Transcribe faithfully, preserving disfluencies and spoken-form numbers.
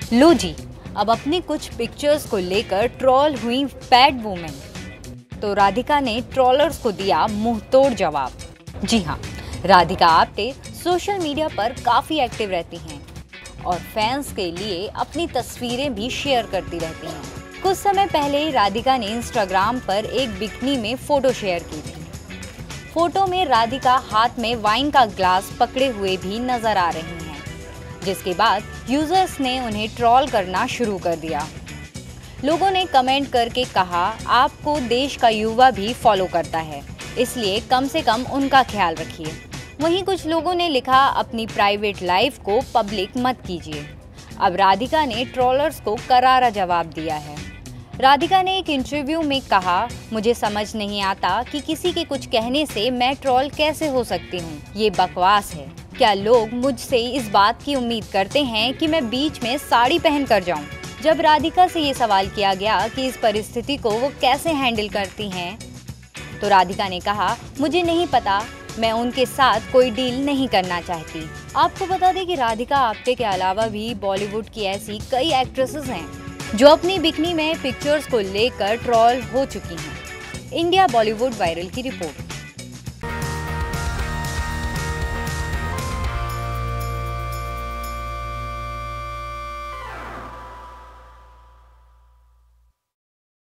लो जी, अब अपनी कुछ पिक्चर्स को लेकर ट्रोल हुई पैड वुमेन। तो राधिका ने ट्रोलर्स को दिया मुंहतोड़ जवाब। जी हाँ, राधिका आप्टे सोशल मीडिया पर काफ़ी एक्टिव रहती हैं और फैंस के लिए अपनी तस्वीरें भी शेयर करती रहती हैं। कुछ समय पहले राधिका ने इंस्टाग्राम पर एक बिकनी में फ़ोटो शेयर की थी। फोटो में राधिका हाथ में वाइन का ग्लास पकड़े हुए भी नजर आ रही हैं, जिसके बाद यूजर्स ने उन्हें ट्रोल करना शुरू कर दिया। लोगों ने कमेंट करके कहा, आपको देश का युवा भी फॉलो करता है, इसलिए कम से कम उनका ख्याल रखिए। वहीं कुछ लोगों ने लिखा, अपनी प्राइवेट लाइफ को पब्लिक मत कीजिए। अब राधिका ने ट्रोलर्स को करारा जवाब दिया है। राधिका ने एक इंटरव्यू में कहा, मुझे समझ नहीं आता कि किसी के कुछ कहने से मैं ट्रोल कैसे हो सकती हूँ। ये बकवास है। क्या लोग मुझसे इस बात की उम्मीद करते हैं कि मैं बीच में साड़ी पहन कर जाऊँ? जब राधिका से ये सवाल किया गया कि इस परिस्थिति को वो कैसे हैंडल करती हैं, तो राधिका ने कहा, मुझे नहीं पता, मैं उनके साथ कोई डील नहीं करना चाहती। आपको बता दें कि राधिका आप्टे के अलावा भी बॉलीवुड की ऐसी कई एक्ट्रेसेस हैं जो अपनी बिकनी में पिक्चर्स को लेकर ट्रोल हो चुकी हैं। इंडिया बॉलीवुड वायरल की रिपोर्ट।